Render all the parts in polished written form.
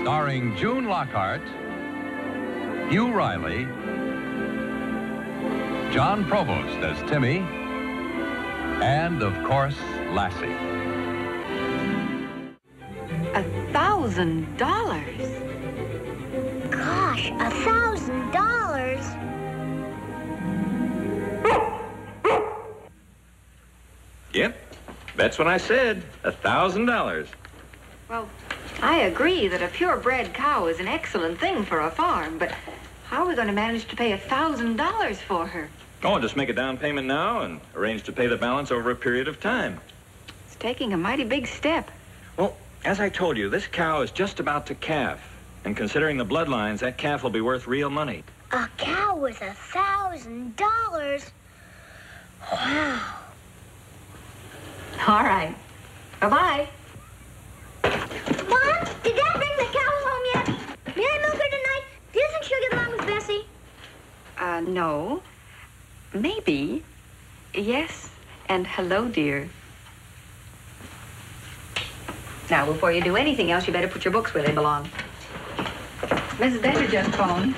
Starring June Lockhart, Hugh Riley, John Provost as Timmy, and, of course, Lassie. $1,000? Gosh, $1,000? Yep, that's what I said. $1,000. Well, I agree that a purebred cow is an excellent thing for a farm, but how are we going to manage to pay $1,000 for her? Oh, just make a down payment now and arrange to pay the balance over a period of time. It's taking a mighty big step. Well, as I told you, this cow is just about to calf. And considering the bloodlines, that calf will be worth real money. A cow worth $1,000? Wow. All right. Bye-bye. Mom, did Dad bring the cows home yet? May I milk her tonight? Doesn't she get along with Bessie? No. Maybe. Yes. And hello, dear. Now, before you do anything else, you better put your books where they belong. Mrs. Bender just phoned.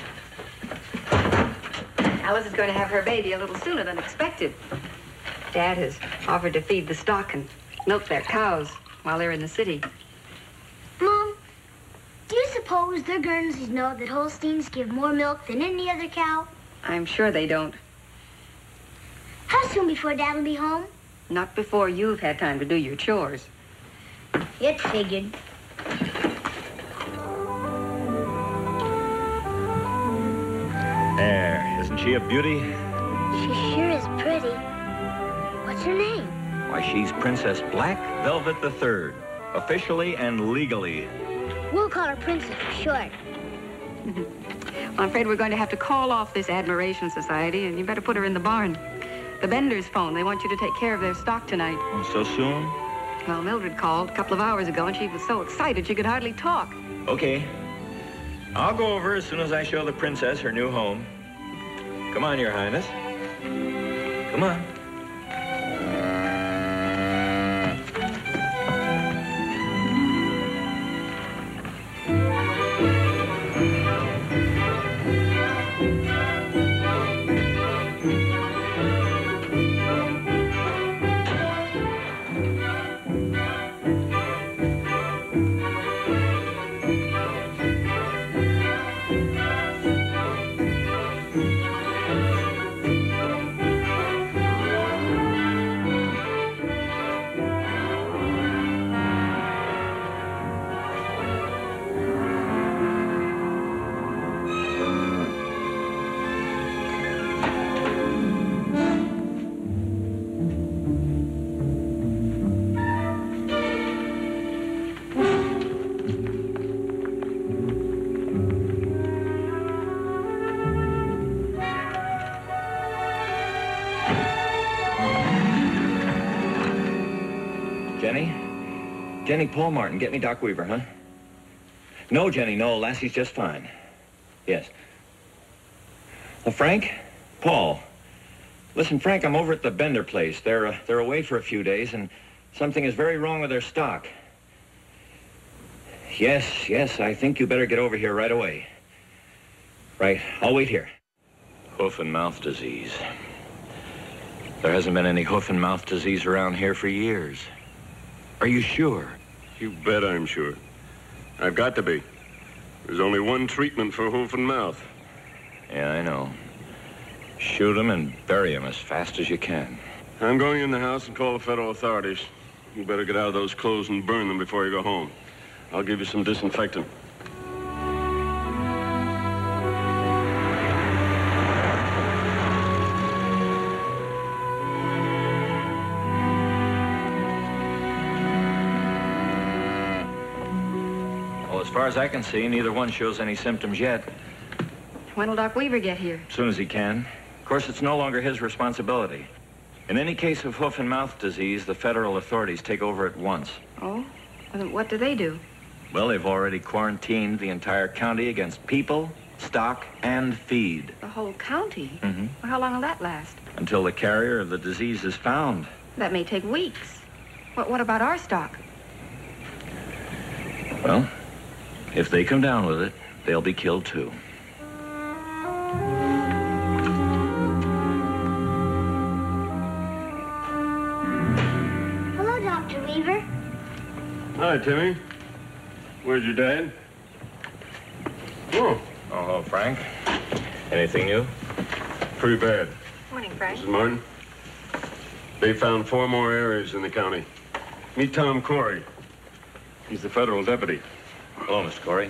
Alice is going to have her baby a little sooner than expected. Dad has offered to feed the stock and milk their cows while they're in the city. Mom, do you suppose their Guernseys know that Holsteins give more milk than any other cow? I'm sure they don't. How soon before Dad will be home? Not before you've had time to do your chores. It figured. There, isn't she a beauty? She sure is pretty. What's her name? Why, she's Princess Black Velvet III, officially and legally. We'll call her Princess for short. I'm afraid we're going to have to call off this admiration society, and you better put her in the barn. The Benders phone. They want you to take care of their stock tonight. Oh, so soon? Well, Mildred called a couple of hours ago, and she was so excited she could hardly talk. Okay. I'll go over as soon as I show the princess her new home. Come on, Your Highness. Come on. Jenny, Paul Martin, get me Doc Weaver, huh? No, Jenny, no. Lassie's just fine. Yes. Well, Frank? Paul. Listen, Frank, I'm over at the Bender place. They're away for a few days, and something is very wrong with their stock. Yes, I think you better get over here right away. Right, I'll wait here. Hoof and mouth disease. There hasn't been any hoof and mouth disease around here for years. Are you sure? You bet I'm sure. I've got to be. There's only one treatment for hoof and mouth. Yeah, I know. Shoot 'em and bury 'em as fast as you can. I'm going in the house and call the federal authorities. You better get out of those clothes and burn them before you go home. I'll give you some disinfectant. As far as I can see, neither one shows any symptoms yet. When will Doc Weaver get here? As soon as he can. Of course, it's no longer his responsibility. In any case of hoof and mouth disease, the federal authorities take over at once. Oh? Well, then what do they do? Well, they've already quarantined the entire county against people, stock, and feed. The whole county? Mm-hmm. Well, how long will that last? Until the carrier of the disease is found. That may take weeks. What about our stock? Well, If they come down with it, they'll be killed too. Hello, Dr. Weaver. Hi, Timmy. Where's your dad? Oh. Oh, hello, Frank. Anything new? Pretty bad. Morning, Frank. Mrs. Martin. They found 4 more areas in the county. Meet Tom Corey. He's the federal deputy. Hello, Mr. Corey.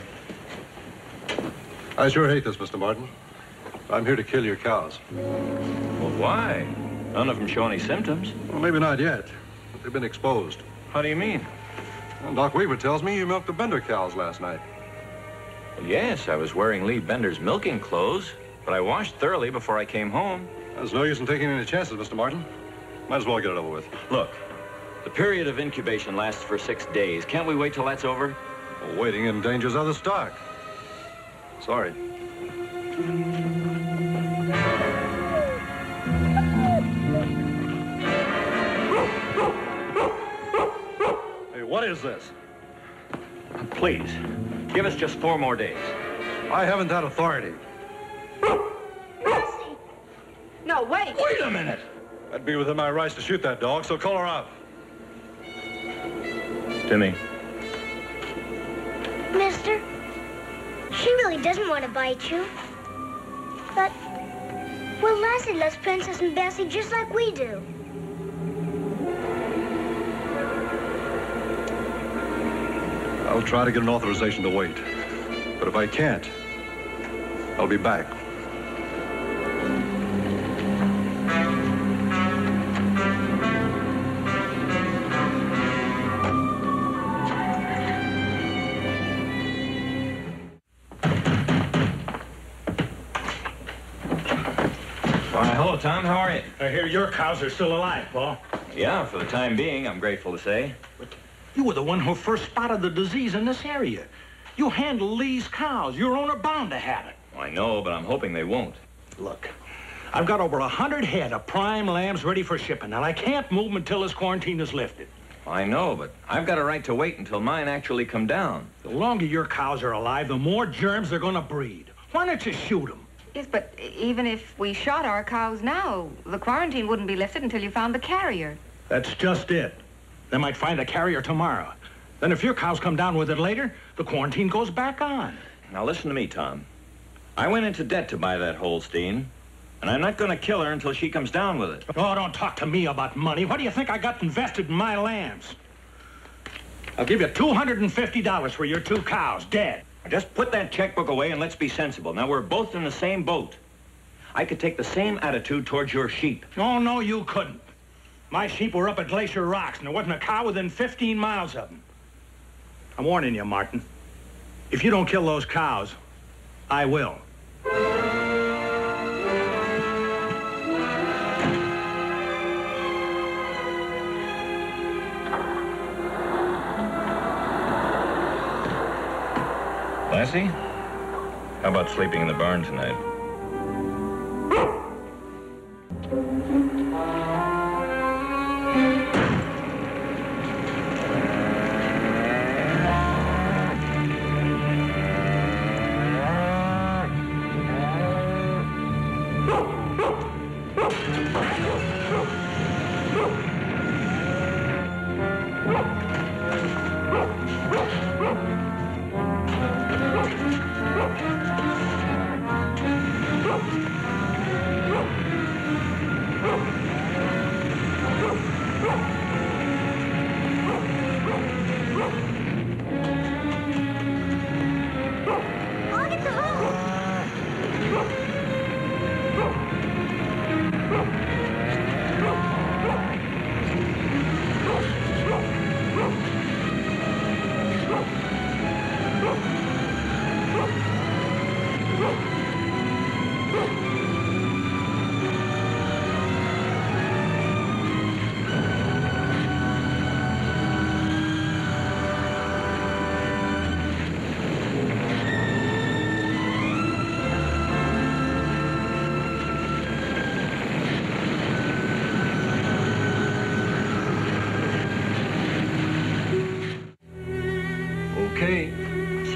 I sure hate this, Mr. Martin. I'm here to kill your cows. Well, why? None of them show any symptoms. Well, maybe not yet, but they've been exposed. How do you mean? Well, Doc Weaver tells me you milked the Bender cows last night. Well, yes, I was wearing Lee Bender's milking clothes, but I washed thoroughly before I came home. There's no use in taking any chances, Mr. Martin. Might as well get it over with. Look, the period of incubation lasts for 6 days. Can't we wait till that's over? Well, waiting endangers other stock. Sorry. Hey, what is this? Please, give us just 4 more days. I haven't that authority. Lassie. No, wait. Wait a minute! I'd be within my rights to shoot that dog, so call her out. Timmy. Mister, she really doesn't want to bite you. But, well, Lassie loves Princess and Bessie just like we do. I'll try to get an authorization to wait. But if I can't, I'll be back. Hello, Tom. How are you? I hear your cows are still alive, Paul. Yeah, for the time being, I'm grateful to say. You were the one who first spotted the disease in this area. You handle Lee's cows. Your owner bound to have it. I know, but I'm hoping they won't. Look, I've got over 100 head of prime lambs ready for shipping, and I can't move them until this quarantine is lifted. I know, but I've got a right to wait until mine actually come down. The longer your cows are alive, the more germs they're going to breed. Why don't you shoot them? Yes, but even if we shot our cows now, the quarantine wouldn't be lifted until you found the carrier. That's just it. They might find a carrier tomorrow. Then if your cows come down with it later, the quarantine goes back on. Now listen to me, Tom. I went into debt to buy that Holstein, and I'm not going to kill her until she comes down with it. Oh, don't talk to me about money. What do you think I got invested in my lambs? I'll give you $250 for your 2 cows, dead. Just put that checkbook away and let's be sensible. Now, we're both in the same boat. I could take the same attitude towards your sheep. Oh, no, you couldn't. My sheep were up at Glacier Rocks, and there wasn't a cow within 15 miles of them. I'm warning you, Martin. If you don't kill those cows, I will. Lassie, how about sleeping in the barn tonight?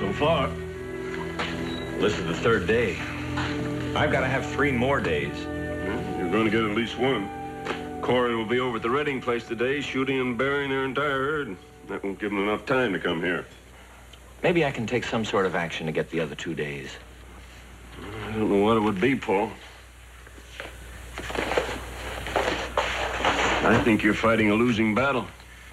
So far. This is the third day. I've got to have 3 more days. Well, you're going to get at least one. Corey will be over at the Redding place today, shooting and burying their entire herd. That won't give them enough time to come here. Maybe I can take some sort of action to get the other 2 days. I don't know what it would be, Paul. I think you're fighting a losing battle.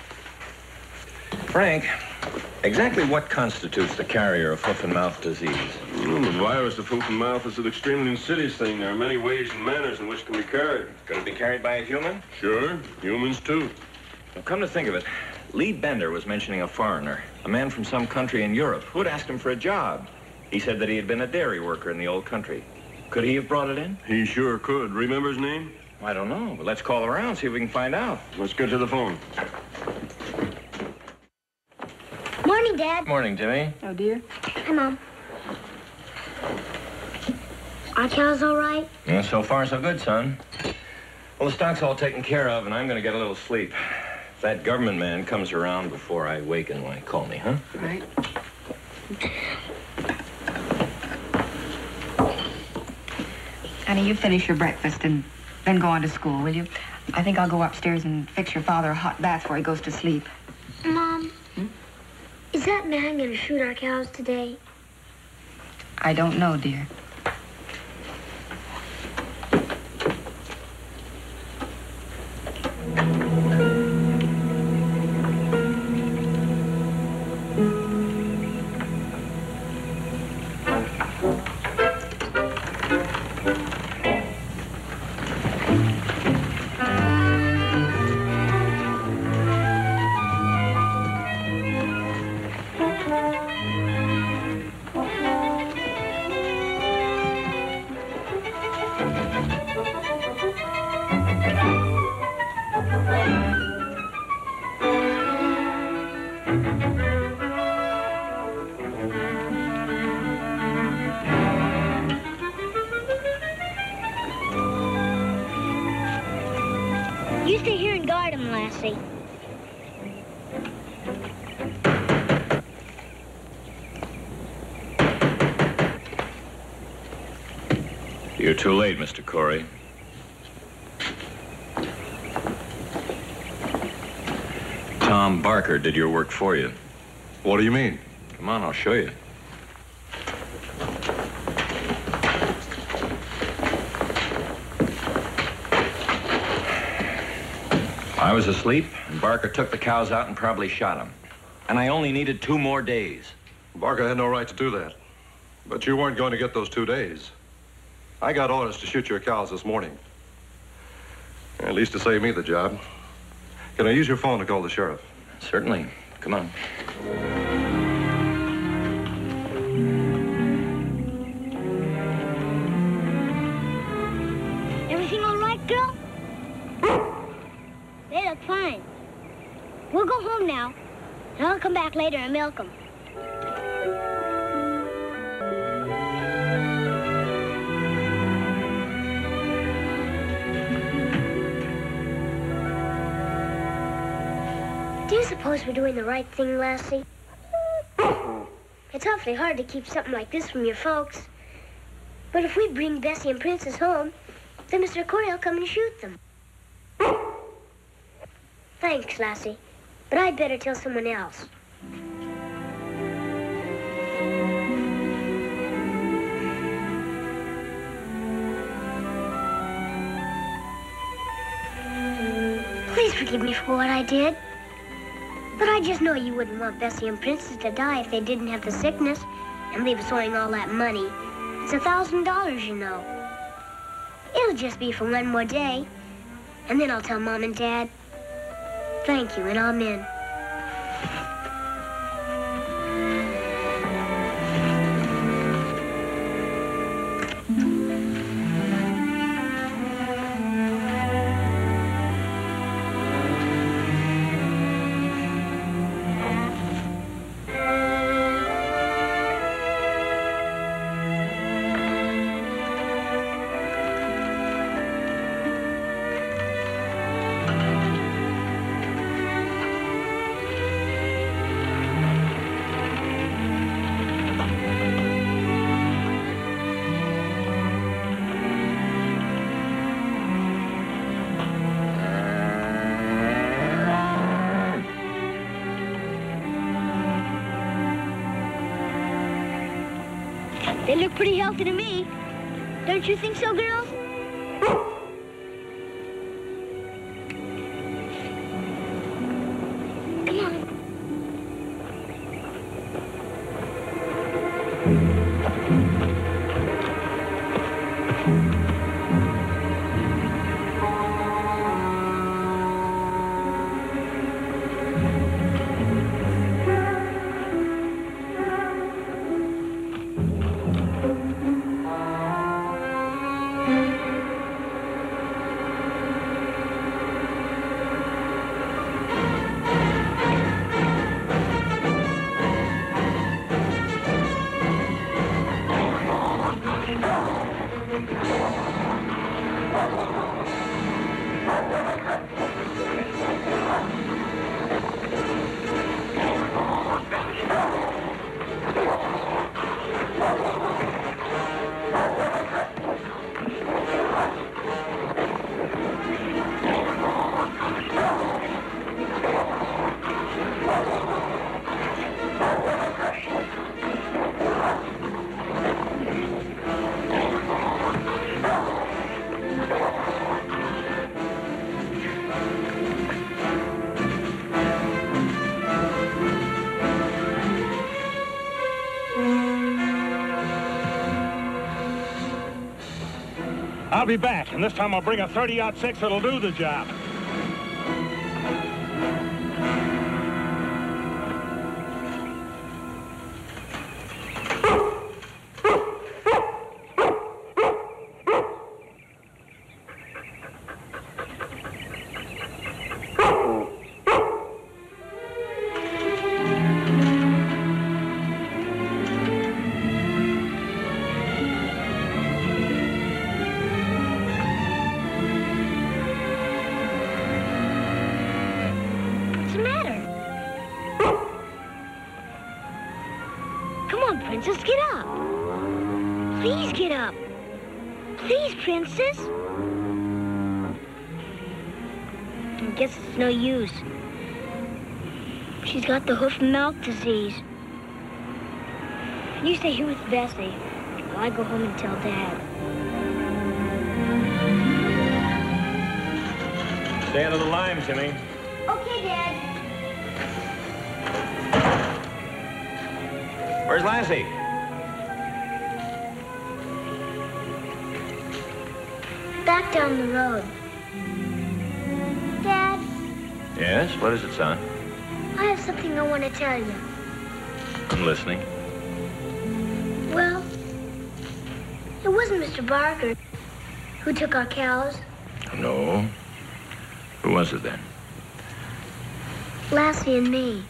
Frank, exactly what constitutes the carrier of hoof and mouth disease? Well, the virus of hoof and mouth is an extremely insidious thing. There are many ways and manners in which it can be carried. Could it be carried by a human? Sure, humans too. Well, come to think of it, Lee Bender was mentioning a foreigner, a man from some country in Europe, who had asked him for a job. He said that he had been a dairy worker in the old country. Could he have brought it in? He sure could. Remember his name? I don't know, but let's call around, see if we can find out. Let's get to the phone. Morning, Dad. Morning, Timmy. Oh, dear. Hi, Mom. Are cows all right? Yeah, so far, so good, son. Well, the stock's all taken care of, and I'm going to get a little sleep. If that government man comes around before I waken, why, call me, huh? Right. Honey, you finish your breakfast and then go on to school, will you? I think I'll go upstairs and fix your father a hot bath before he goes to sleep. Mom, is that man going to shoot our cows today? I don't know, dear. You stay here and guard him, Lassie. You're too late, Mr. Corey. Tom Barker did your work for you. What do you mean? Come on, I'll show you. I was asleep, and Barker took the cows out and probably shot them. And I only needed 2 more days. Barker had no right to do that. But you weren't going to get those 2 days. I got orders to shoot your cows this morning. At least to save me the job. Can I use your phone to call the sheriff? Certainly. Come on. Everything all right, girl? They look fine. We'll go home now, and I'll come back later and milk them. Do you suppose we're doing the right thing, Lassie? It's awfully hard to keep something like this from your folks. But if we bring Bessie and Princess home, then Mr. Corey will come and shoot them. Thanks, Lassie. But I'd better tell someone else. Please forgive me for what I did. But I just know you wouldn't want Bessie and Princess to die if they didn't have the sickness and leave us owing all that money. It's $1,000, you know. It'll just be for 1 more day. And then I'll tell Mom and Dad. Thank you, and amen. They look pretty healthy to me. Don't you think so, girls? Come on. I'll be back, and this time I'll bring a 30-06 that'll do the job. Princess, get up. Please get up. Please, Princess. I guess it's no use. She's got the hoof and mouth disease. You stay here with Bessie while I go home and tell Dad. Stay out of the lime, Timmy. Okay, Dad. Where's Lassie? Back down the road. Dad? Yes? What is it, son? I have something I want to tell you. I'm listening. Well, it wasn't Mr. Barker who took our cows. No. Who was it then? Lassie and me.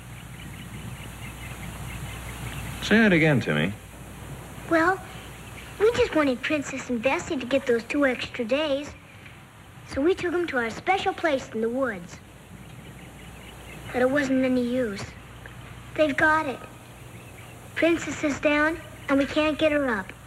Say that again, Timmy. Well, we just wanted Princess and Bessie to get those 2 extra days. So we took them to our special place in the woods. But it wasn't any use. They've got it. Princess is down, and we can't get her up.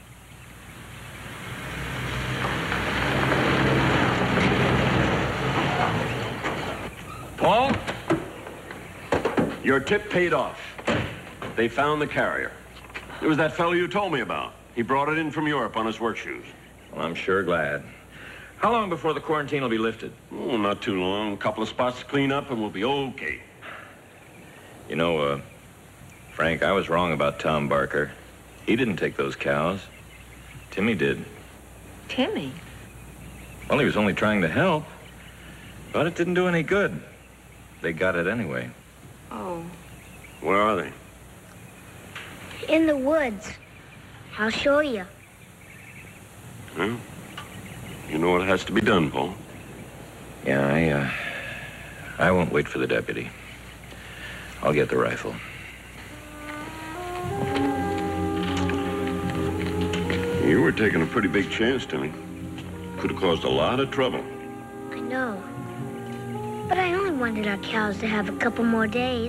Paul? Your tip paid off. They found the carrier. It was that fellow you told me about. He brought it in from Europe on his work shoes. Well, I'm sure glad. How long before the quarantine will be lifted? Oh, not too long. A couple of spots to clean up and we'll be okay. You know, Frank, I was wrong about Tom Barker. He didn't take those cows. Timmy did. Timmy? Well, he was only trying to help. But it didn't do any good. They got it anyway. Oh. Where are they? In the woods. I'll show you. Well, you know what has to be done, Paul. Yeah, I won't wait for the deputy. I'll get the rifle. You were taking a pretty big chance, Timmy. Could have caused a lot of trouble. I know. But I only wanted our cows to have a couple more days.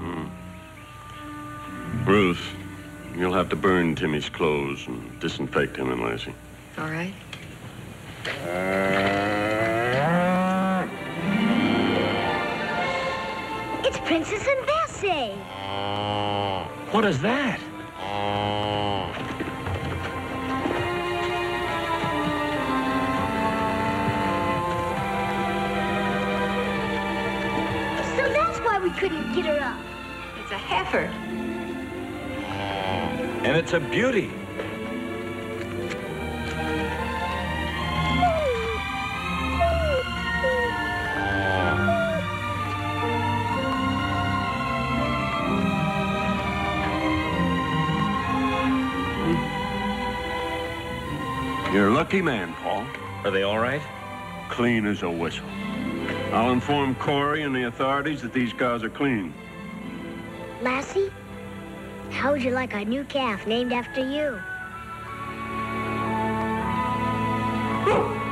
Ruth, you'll have to burn Timmy's clothes and disinfect him and Lassie. All right. It's Princess and Bessie. What is that? couldn't get her up. It's a heifer. And it's a beauty. You're a lucky man, Paul. Are they all right? Clean as a whistle. I'll inform Corey and the authorities that these cows are clean. Lassie, how would you like our new calf named after you?